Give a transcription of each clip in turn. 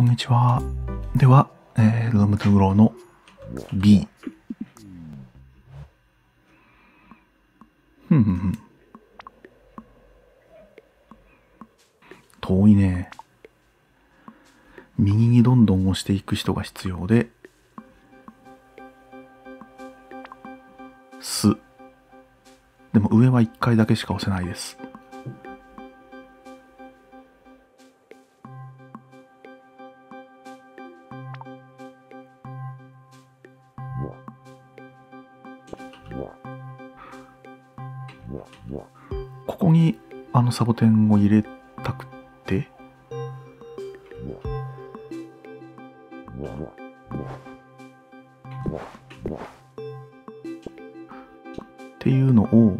こんにちは。では、ルームトゥーグローの B。遠いね。右にどんどん押していく人が必要で、す。でも上は1回だけしか押せないです。ここにサボテンを入れたくて、っていうのを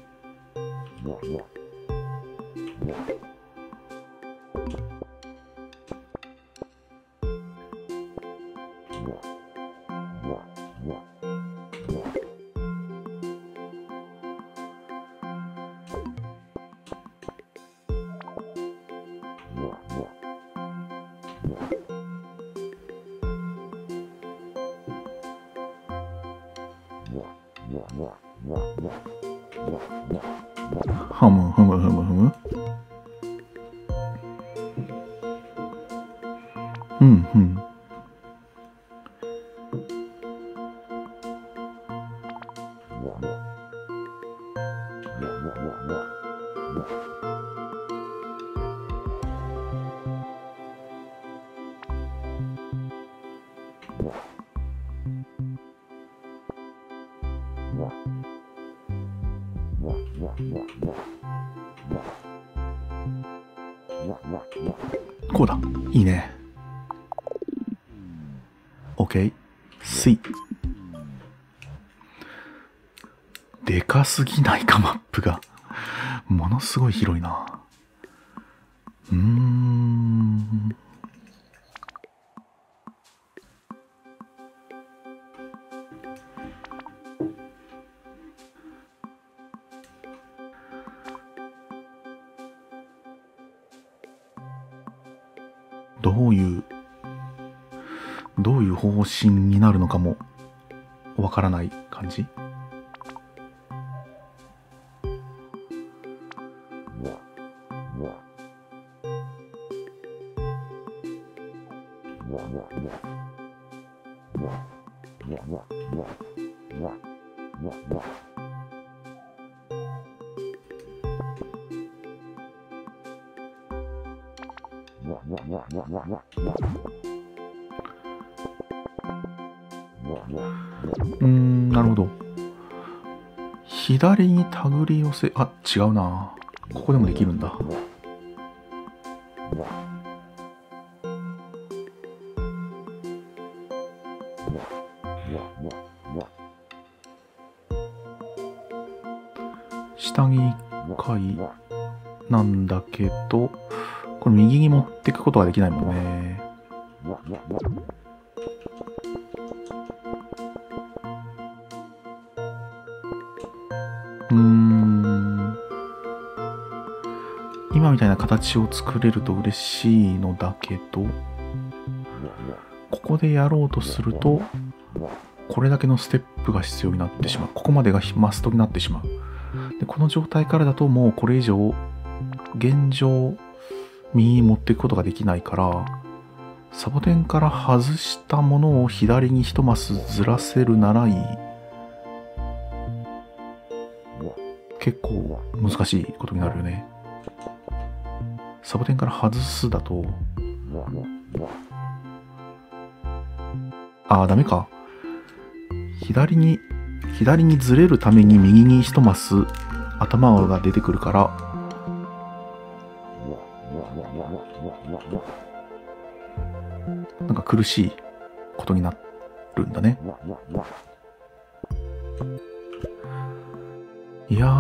ふむふむふむふむこうだ。いいね。OK。スイ。でかすぎないか、マップが。ものすごい広いな。どういう方針になるのかもわからない感じ。なるほど。左に手繰り寄せ、違うな。ここでもできるんだ。下に1回なんだけど、これ右に持っていくことができないもんね。今みたいな形を作れると嬉しいのだけど、ここでやろうとするとこれだけのステップが必要になってしまう。ここまでがマストになってしまう。でこの状態からだともうこれ以上現状右に持っていくことができないから、サボテンから外したものを左に一マスずらせるならいい。結構難しいことになるよね。サボテンから外すだと、ダメか。左にずれるために右に一マス頭が出てくるから、なんか苦しいことになるんだね。いや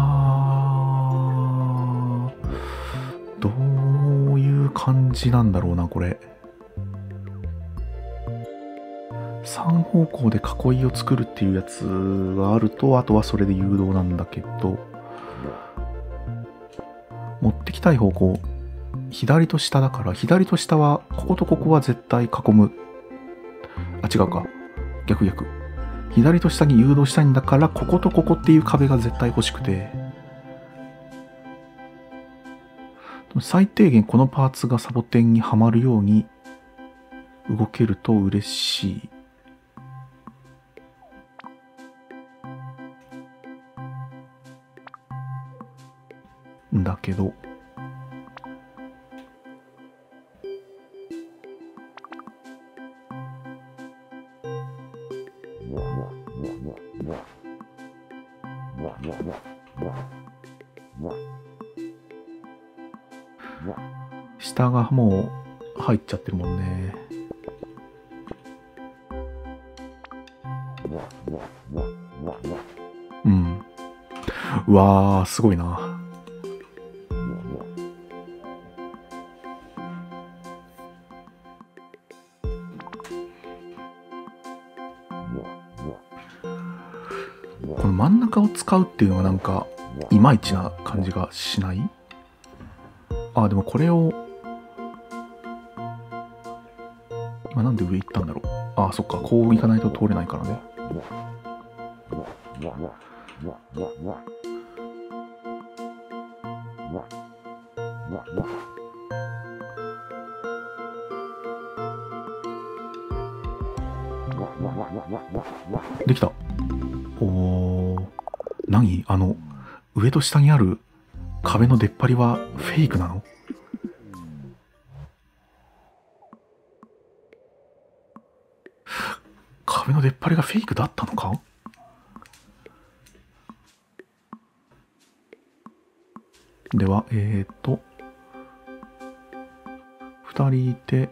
ー、どういう感じなんだろうな、これ。3方向で囲いを作るっていうやつがあると、あとはそれで誘導なんだけど、持ってきたい方向左と下だから、左と下は、こことここは絶対囲む。あ、違うか。逆。左と下に誘導したいんだから、こことここっていう壁が絶対欲しくて。最低限このパーツがサボテンにはまるように動けると嬉しい。んだけど。下がもう入っちゃってるもんね。うん。うわー、すごいな。この真ん中を使うっていうのがなんかいまいちな感じがしない？あ、でもこれを今なんで上行ったんだろう。あ、そっか、こう行かないと通れないからね。できた。おー、何？上と下にある壁の出っ張りはフェイクなの？壁の出っ張りがフェイクだったのか？では、2人いて、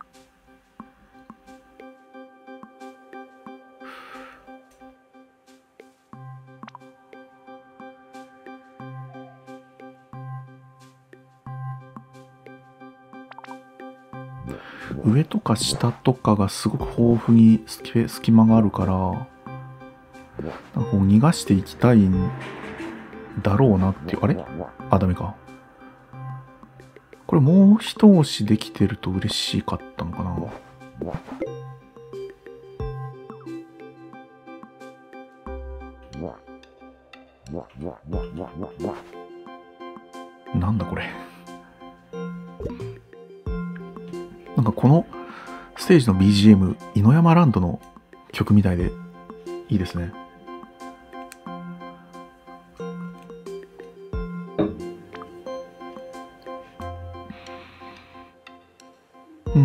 上とか下とかがすごく豊富に隙間があるから、なんかこう逃がしていきたいんだろうなっていう。あれ？あ、ダメか。これもう一押しできてると嬉しかったのかな。なんだこれ。なんかこのステージの BGM、犬山ランドの曲みたいでいいですね。うん。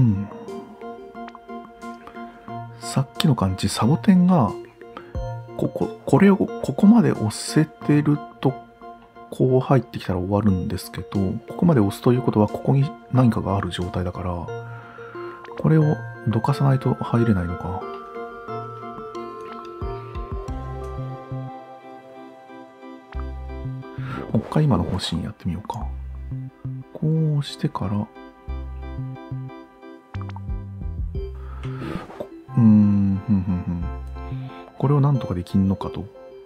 さっきの感じ、サボテンがこれをここまで押せてるとこう入ってきたら終わるんですけど、ここまで押すということはここに何かがある状態だから、これをどかさないと入れないのか。もう一回今の方針やってみようか。こうしてから、これをなんとかできんのかと。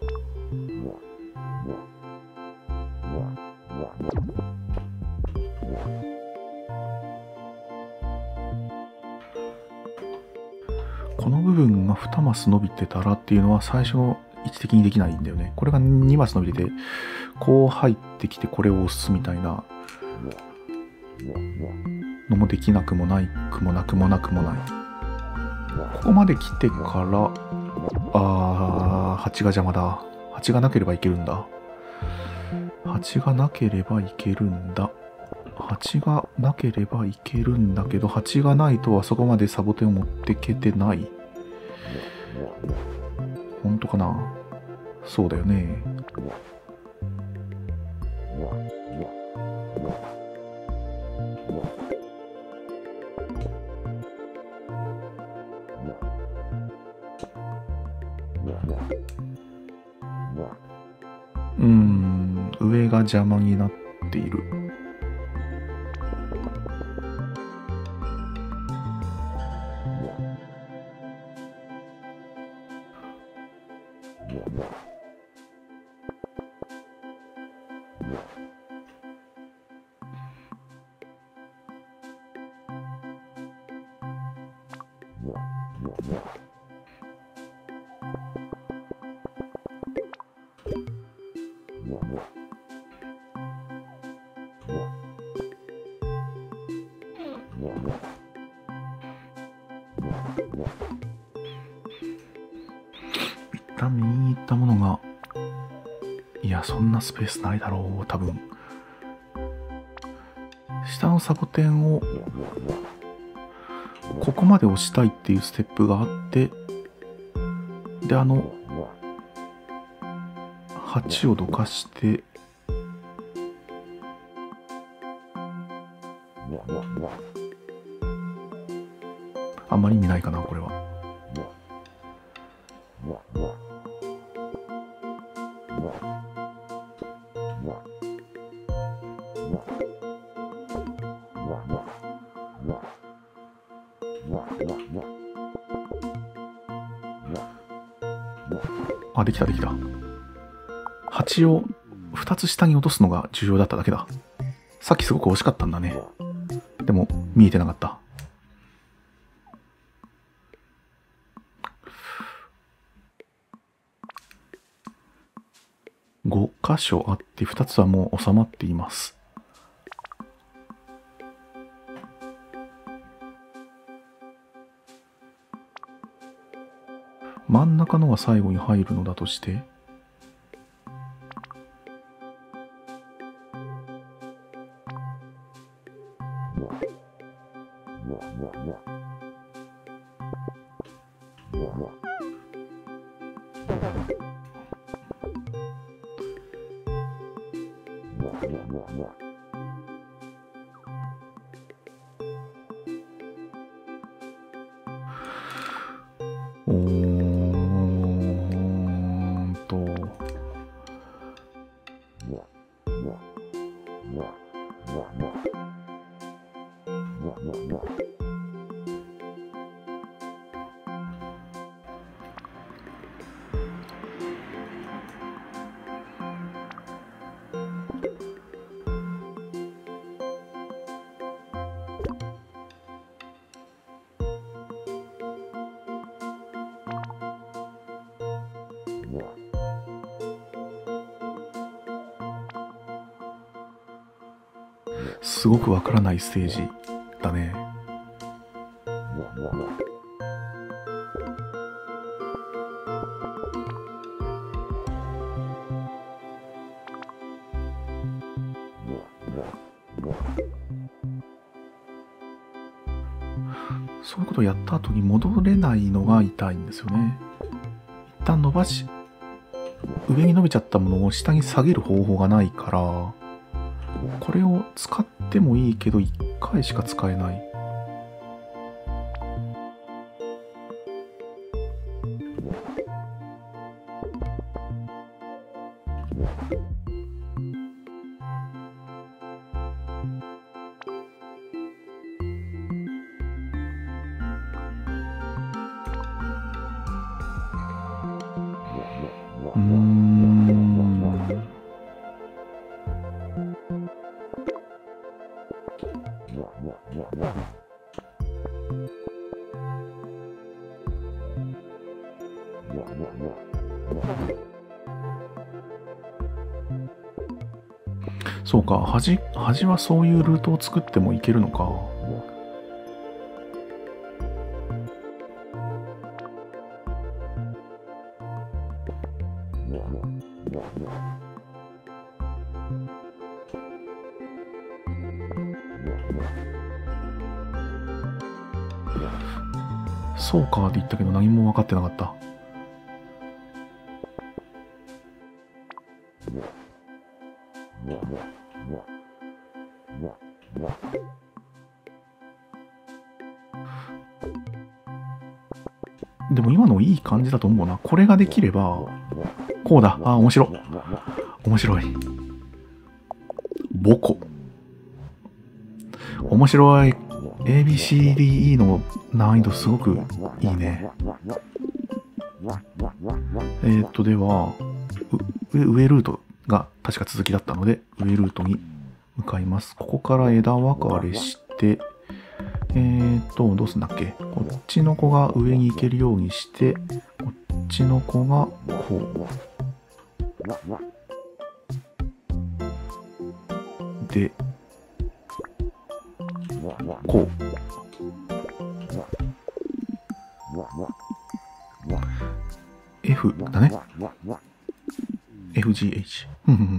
この部分が2マス伸びてたらっていうのは最初の位置的にできないんだよね。これが2マス伸びてて、こう入ってきてこれを押すみたいなのもできなくもないくもなくもなくもない。ここまで来てから、蜂が邪魔だ。蜂がなければいけるんだ。蜂がなければいけるんだ。蜂がなければいけるんだけど、蜂がないとあそこまでサボテンを持ってけてない。本当かな？そうだよね。上が邪魔になっている。 一旦右に行ったものが、いや、そんなスペースないだろう、多分。下のサボテンをここまで押したいっていうステップがあって、で鉢をどかして、あんまり意味ないかなこれは。あ、できたできた。鉢を2つ下に落とすのが重要だっただけだ。さっきすごく惜しかったんだね。でも見えてなかった。5箇所あって2つはもう収まっています。真ん中のが最後に入るのだとして、すごくわからないステージだね。そういうことをやった後に戻れないのが痛いんですよね。一旦伸ばし、上に伸びちゃったものを下に下げる方法がないから、これを使ってもいいけど1回しか使えない。そうか、端はそういうルートを作ってもいけるのか。そうかって言ったけど何も分かってなかった。でも今のいい感じだと思うな。これができれば、こうだ。あ、面白い。面白い。ボコ。面白い。ABCDE の難易度すごくいいね。では、上ルートが確か続きだったので、上ルートに向かいます。ここから枝分かれして、 どうすんだっけ。こっちの子が上に行けるようにして、こっちの子がこう。で、こう。F だね。FGH。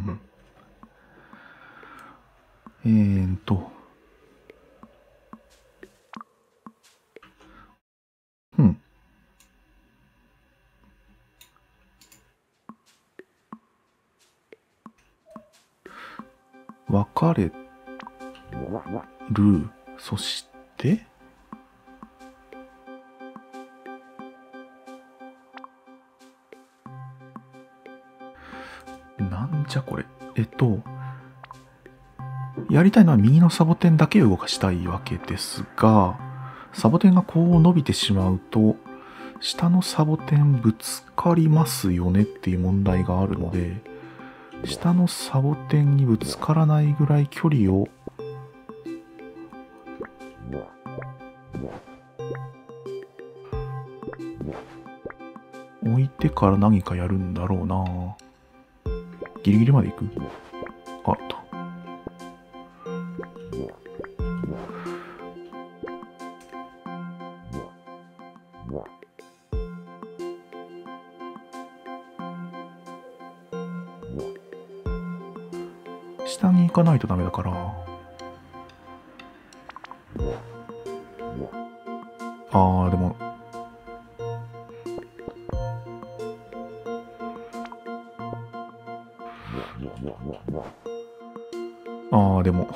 分かれる。そしてなんじゃこれ。やりたいのは右のサボテンだけを動かしたいわけですが、サボテンがこう伸びてしまうと、下のサボテンぶつかりますよねっていう問題があるので、下のサボテンにぶつからないぐらい距離を置いてから何かやるんだろうな。ギリギリまで行く？あっと。下に行かないとダメだから。でも。でも。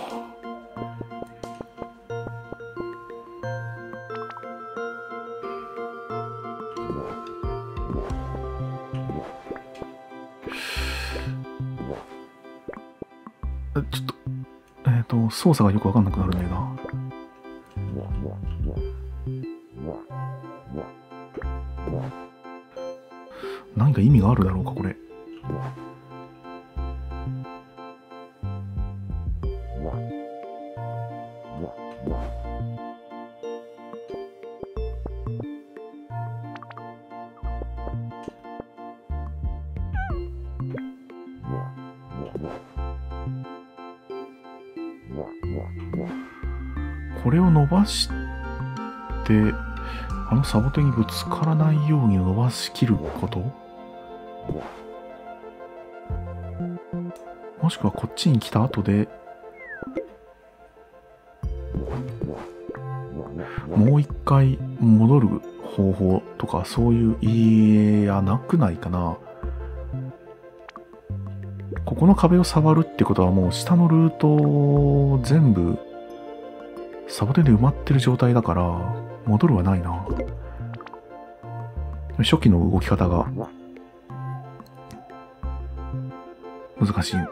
ちょっと、操作がよくわかんなくなるんだよな。何か意味があるだろうか、これ。これを伸ばして、あのサボテンにぶつからないように伸ばしきること？もしくはこっちに来た後で、もう一回戻る方法とかそういう、いや、なくないかな。ここの壁を触るってことはもう下のルート全部サボテンで埋まってる状態だから戻るはないな。初期の動き方が難しい。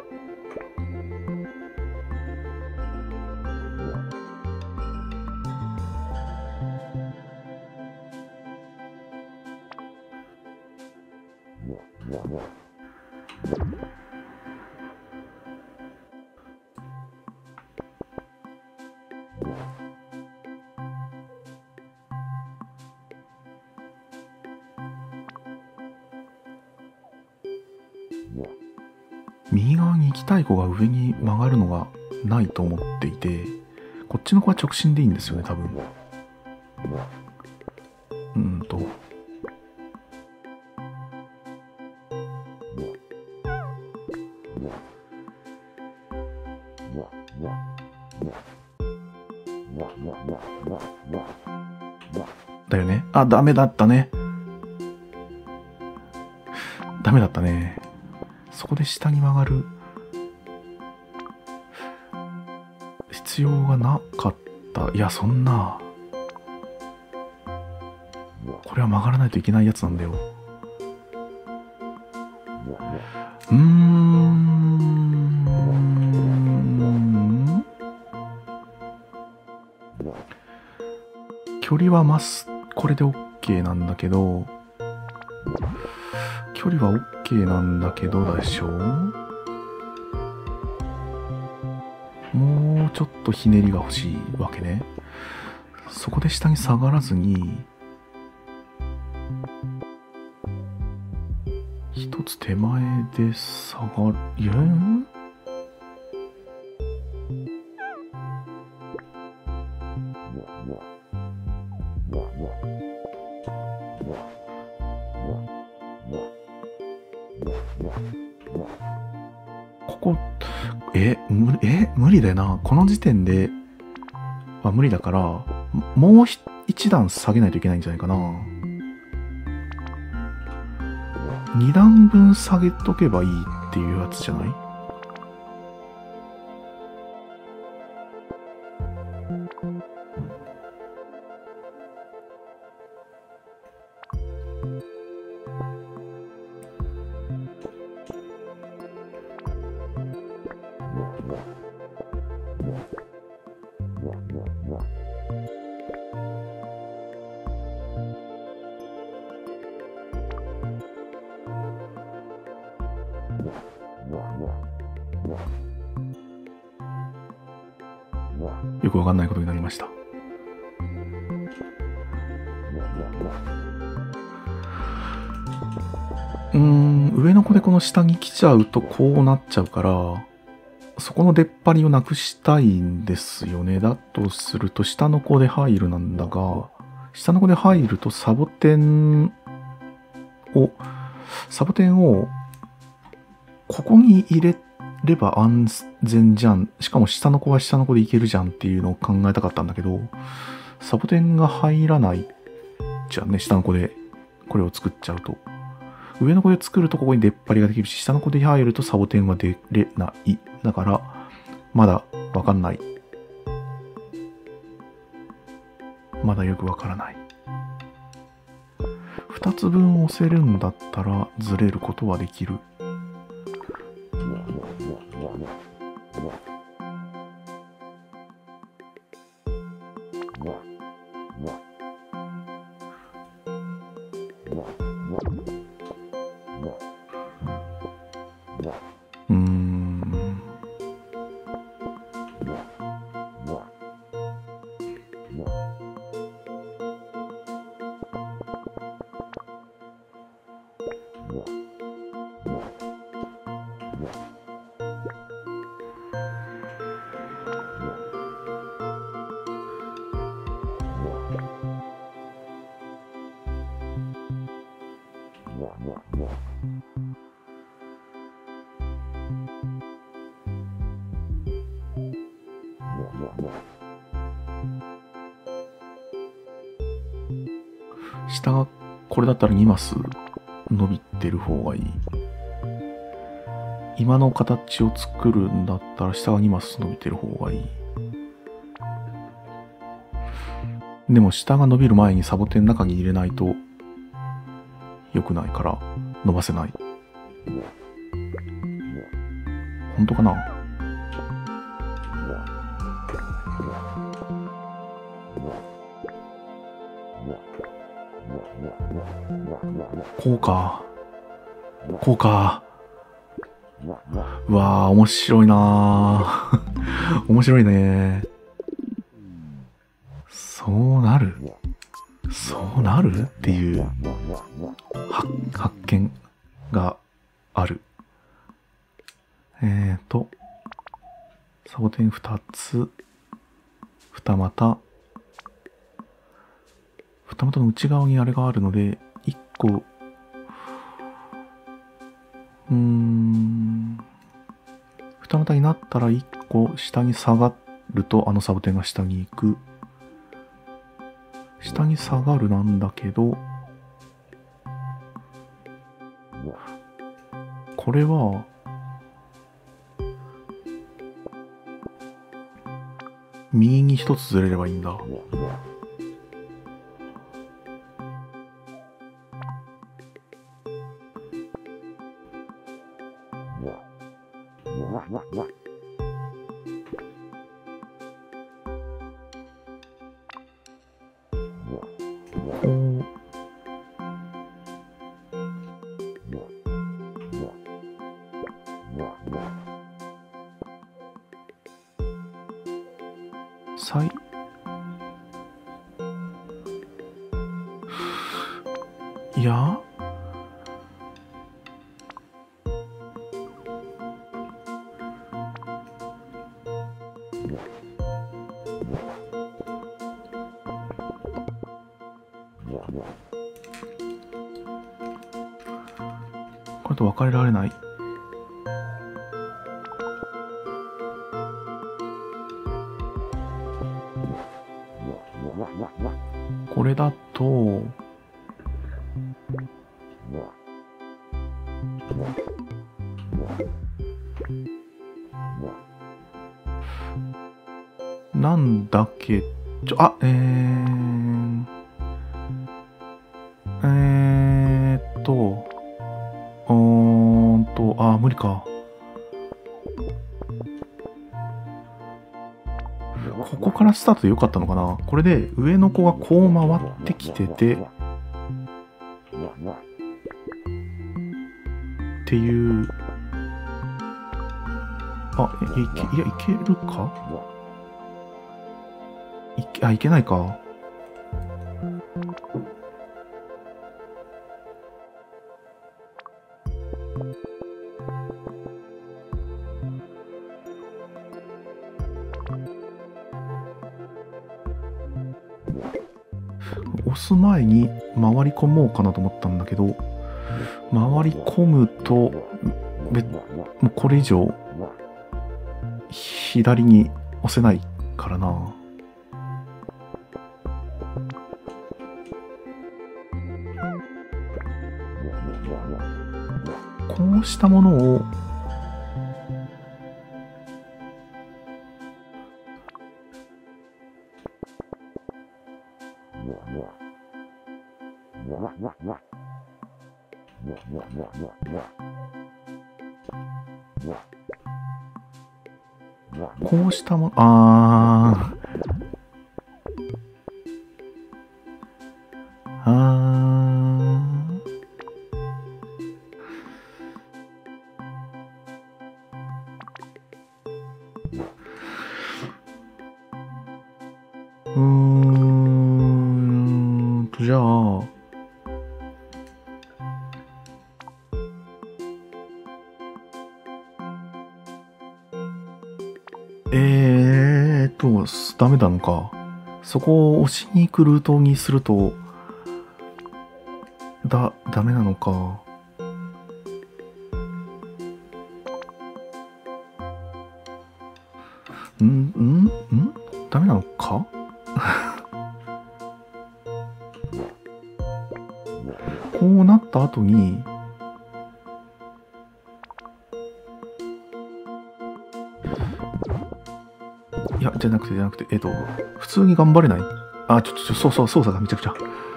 右側に行きたい子が上に曲がるのがないと思っていて、こっちの子は直進でいいんですよね、多分。だよね。あ、ダメだったね。ダメだったね。そこで下に曲がる必要がなかった。いや、そんな。これは曲がらないといけないやつなんだよ。距離はこれで OK なんだけど、距離は OK なんだけどでしょ。もうちょっとひねりが欲しいわけね。 そこで下に下がらずに、一つ手前で下がる。ここ、無理だよな。この時点では無理だから、もう一段下げないといけないんじゃないかな。2段分下げとけばいいっていうやつじゃない？よくわかんないことになりました。上の子でこの下に来ちゃうとこうなっちゃうから、そこの出っ張りをなくしたいんですよね。だとすると下の子で入るなんだが、下の子で入るとサボテンをここに入れれば安全じゃん。しかも下の子は下の子でいけるじゃんっていうのを考えたかったんだけど、サボテンが入らないじゃんね。下の子でこれを作っちゃうと。上の子で作るとここに出っ張りができるし、下の子で入るとサボテンは出れない。だから、まだわかんない。まだよくわからない。2つ分押せるんだったらずれることはできる。下がこれだったら2マス伸びてる方がいい。今の形を作るんだったら下が2マス伸びてる方がいい。でも下が伸びる前にサボテンの中に入れないと良くないから伸ばせない。本当かな？こうか。こうか。うわー、面白いなー。面白いね。そうなるっていう発見がある。サボテン2つ、二股の内側にあれがあるので、1個、二股になったら1個下に下がると、あのサボテンが下に行く。下に下がるなんだけど、これは、右に一つずれればいいんだ。 いや、これと別れられない。これだとなんだけあ、無理か。ここからスタートでよかったのかな。これで上の子がこう回ってきててっていう。いけるか。いけないか。押す前に回り込もうかなと思ったんだけど、回り込むともうこれ以上左に押せないからな。こうしたものをこうしたもの、じゃあダメなのか。そこを押しに行くルートにするとダメなのか。ダメなのか。こうなった後にいや、じゃなくて、普通に頑張れない。そう、操作がめちゃくちゃ。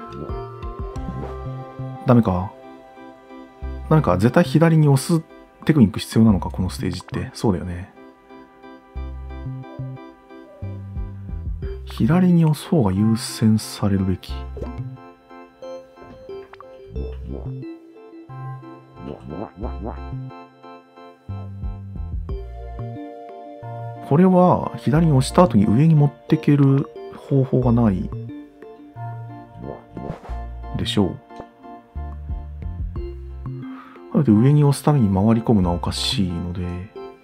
ダメか。絶対左に押すテクニック必要なのか、このステージって。そうだよね。左に押す方が優先されるべき。これは左に押した後に上に持っていける方法がないでしょう。なので上に押すために回り込むのはおかしいので、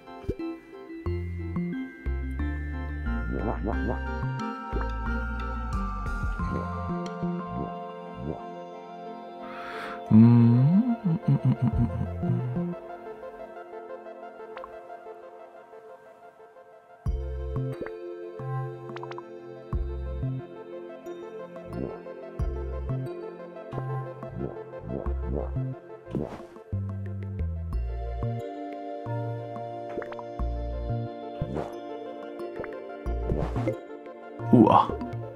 うわ。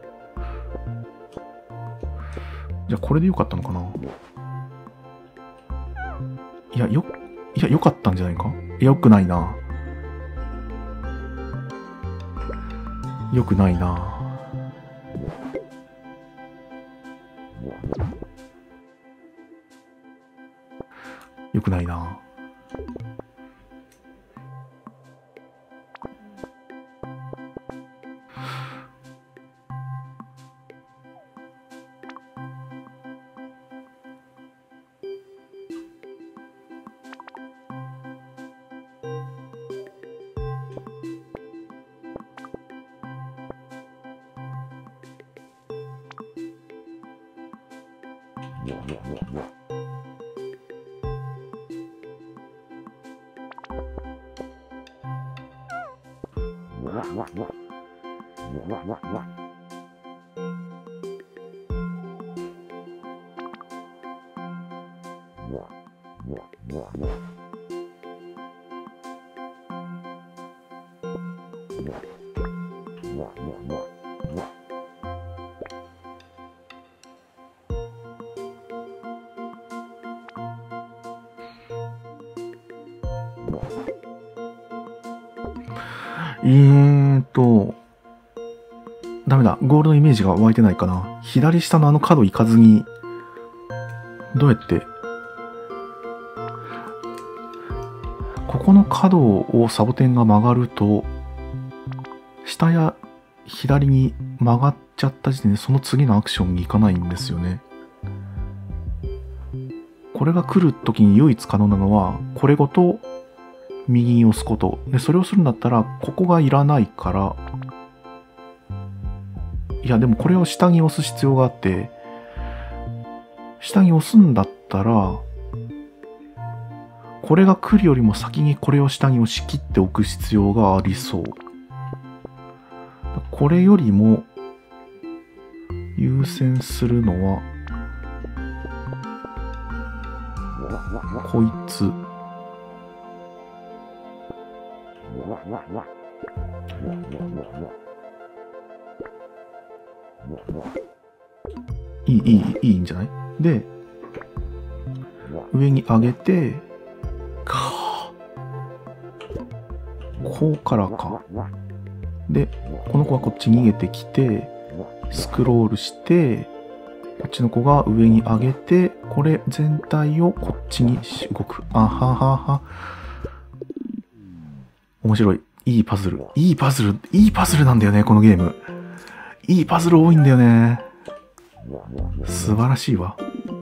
じゃあこれでよかったのかな。いや、よかったんじゃないか。よくないな。よくないな。よくないな。 ダメだ。ゴールのイメージが湧いてないかな。左下のあの角行かずに、どうやって、ここの角をサボテンが曲がると、下や左に曲がっちゃった時点でその次のアクションに行かないんですよね。これが来るときに唯一可能なのは、これごと右に押すこと。で、それをするんだったら、ここがいらないから、いや、でもこれを下に押す必要があって、下に押すんだったら、これが来るよりも先にこれを下に押し切っておく必要がありそう。これよりも優先するのは、こいつ。いいんじゃない？で、上に上げて、こうからか。で、この子はこっち逃げてきて、スクロールして、こっちの子が上に上げて、これ全体をこっちに動く。あははは。面白い。いいパズルなんだよね、このゲーム。いいパズル多いんだよね。素晴らしいわ。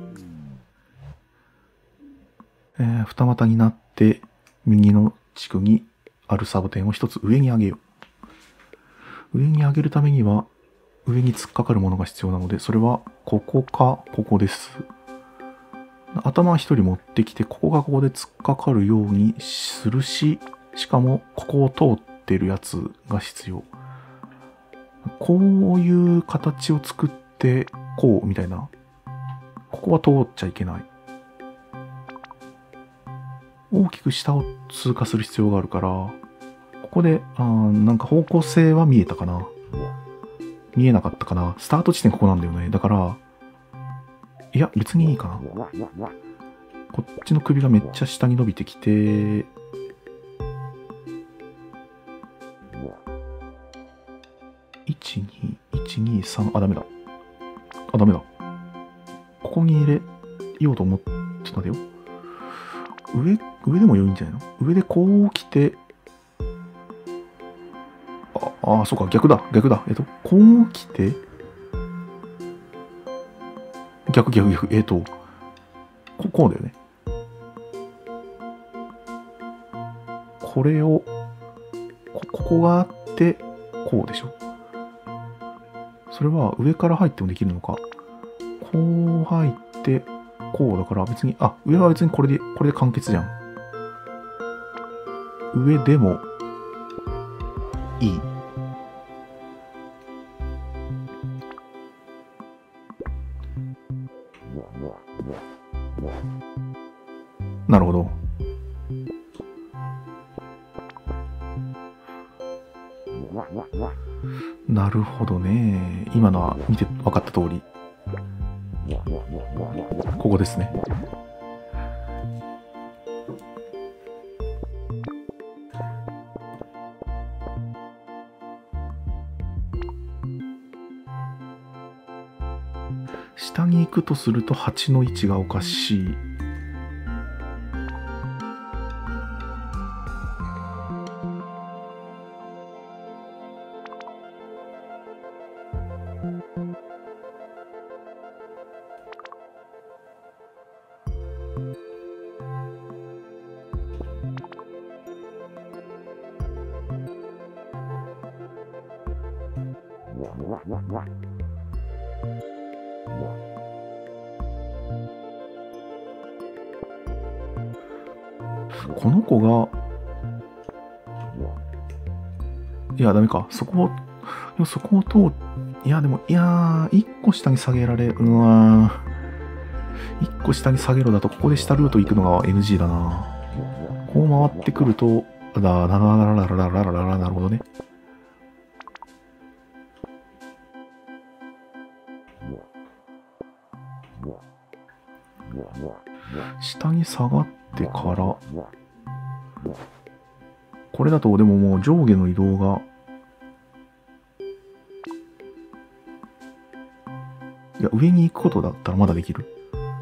二股になって、右の地区にあるサボテンを一つ上に上げよう。上に上げるためには、上に突っかかるものが必要なので、それはここかここです。頭一人持ってきて、ここがここで突っかかるようにするし、しかもここを通ってるやつが必要。こういう形を作って、こうみたいな。ここは通っちゃいけない。大きく下を通過する必要があるから、ここで、なんか方向性は見えたかな。見えなかったかな。スタート地点ここなんだよね。だから、いや、別にいいかな。こっちの首がめっちゃ下に伸びてきて、123、ダメだ。ダメだ。ここに入れようと思って、ちょっと待てよ。上でも良いんじゃないの？上でこう来て、そうか、逆だ。こう来て、逆。こうだよね。これを、ここがあって、こうでしょ。それは上から入ってもできるのか。こう入って、こうだから別に、上は別にこれで完結じゃん。上でもいい。なるほど。なるほどね。今のは見て分かった通り。ここですね。下に行くとすると8の位置がおかしい。 この子が、いや、ダメか。そこを通いや、でも、いやー、一個下に下げられ、一個下に下げろだと、ここで下ルート行くのが NG だな。こう回ってくると、なるほどね。下に下がってから、これだとでももう上下の移動が、いや、上に行くことだったらまだできる。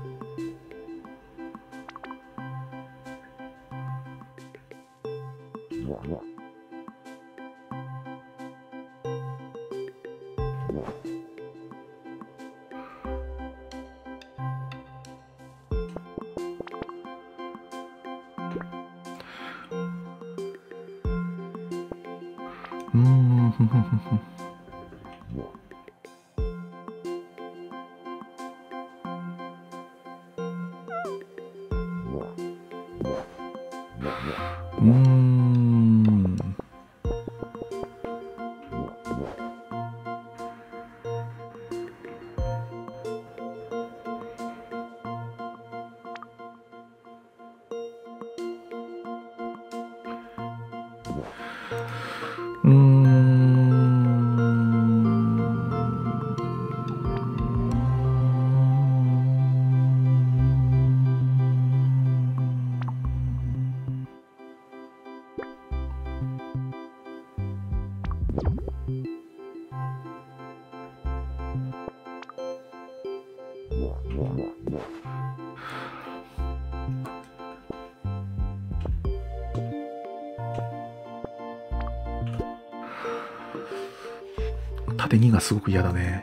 縦2がすごく嫌だね。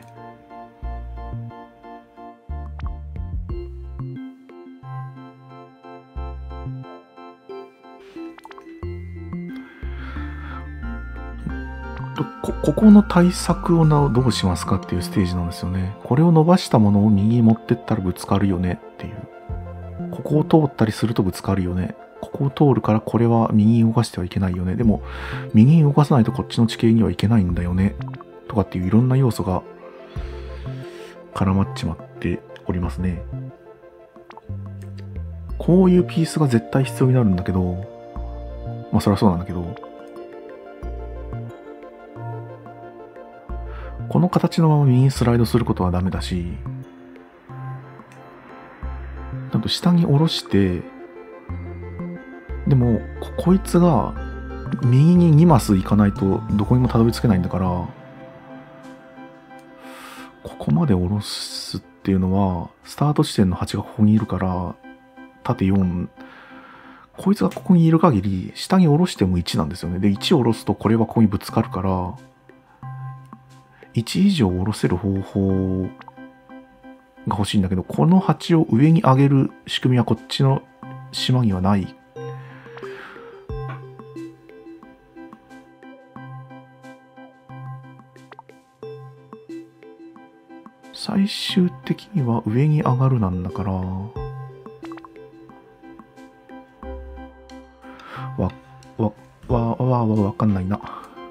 ここの対策をどうしますかっていうステージなんですよね。これを伸ばしたものを右に持ってったらぶつかるよねっていう。ここを通ったりするとぶつかるよね。ここを通るからこれは右に動かしてはいけないよね。でも右に動かさないとこっちの地形にはいけないんだよね。とかっていういろんな要素が絡まっちまっておりますね。こういうピースが絶対必要になるんだけど、まあそりゃそうなんだけど、この形のまま右にスライドすることはダメだし、ちゃんと下に下ろして、でもこいつが右に2マス行かないとどこにもたどり着けないんだから、ここまで下ろすっていうのは、スタート地点の8がここにいるから、縦4、こいつがここにいる限り、下に下ろしても1なんですよね。で、1下ろすとこれはここにぶつかるから、1以上下ろせる方法が欲しいんだけど、この8を上に上げる仕組みはこっちの島にはない。最終的には上に上がるなんだから、わかんないな。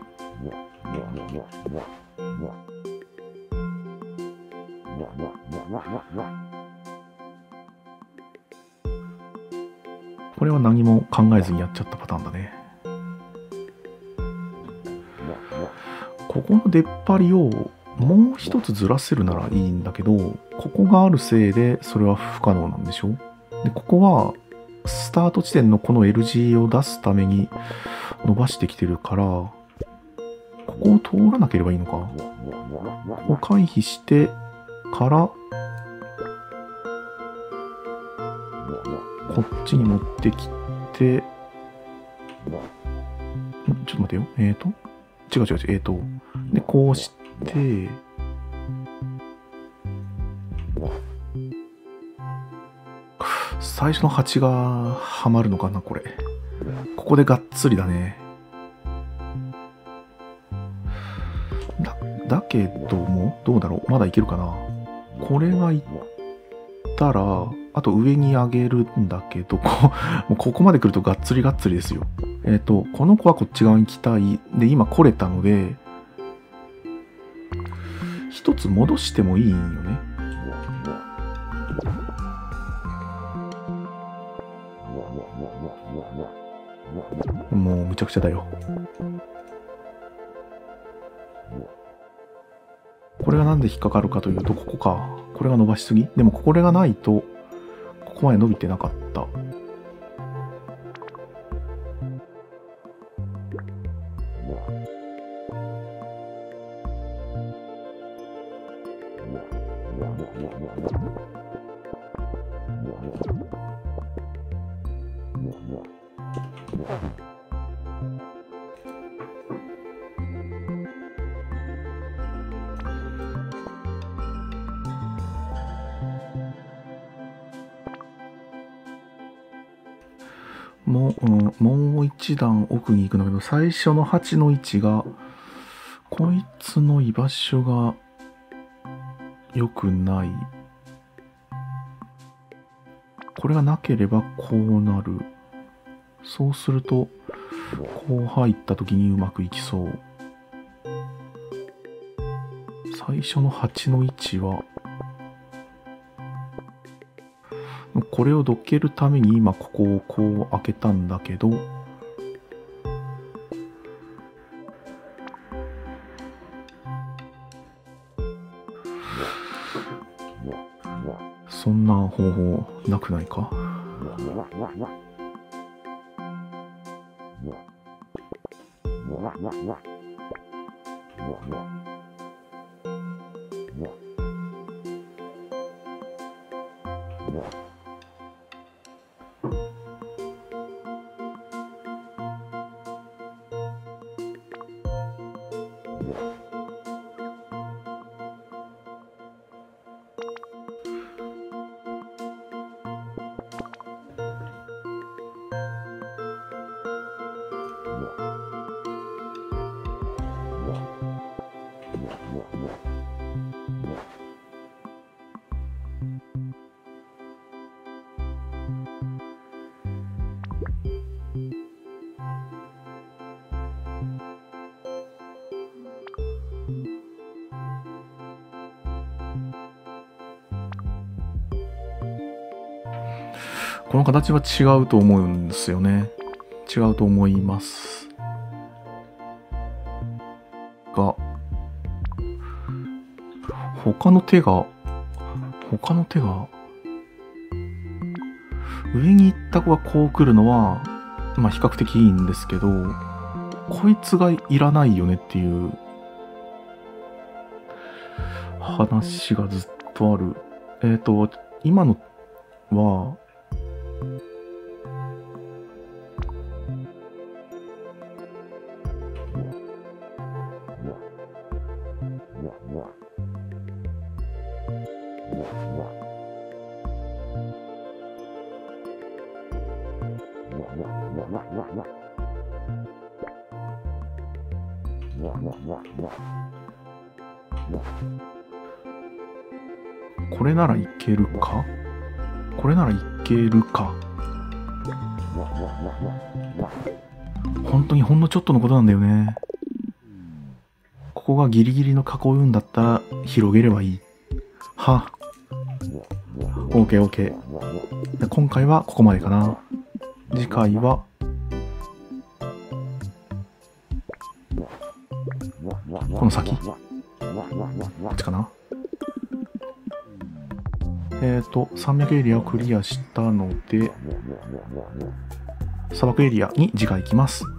これは何も考えずにやっちゃったパターンだね。ここの出っ張りをもう一つずらせるならいいんだけど、ここがあるせいでそれは不可能なんでしょ。で、ここはスタート地点のこの L 字を出すために伸ばしてきてるから、ここを通らなければいいのか。ここを回避してから、こっちに持ってきて、ちょっと待てよ。違う。で、こうして、最初の8がはまるのかな、これ。ここでがっつりだね。だけども、どうだろう。まだいけるかな。これがいったら、 あと上に上げるんだけど、もうここまで来るとがっつりがっつりですよ。この子はこっち側に来たい。で、今来れたので、一つ戻してもいいんよね。もうむちゃくちゃだよ。これがなんで引っかかるかというと、ここか。これが伸ばしすぎ。でもこれがないと、ここまで伸びてなかった。もう一段奥に行くんだけど、最初の8の位置が、こいつの居場所が良くない。これがなければこうなる。そうすると、こう入った時にうまくいきそう。最初の8の位置は、これをどけるために今ここをこう開けたんだけど、そんな方法なくないか？この形は違うと思うんですよね。違うと思いますが、他の手が上に行った子がこう来るのはまあ比較的いいんですけど、こいつがいらないよねっていう話がずっとある。今のはこれならいけるか？これならいけるか？本当にほんのちょっとのことなんだよね。ここがギリギリの囲うんだったら広げればいい。は。OK。今回はここまでかな。次回はこの先。こっちかな。山脈エリアをクリアしたので、砂漠エリアに次回行きます。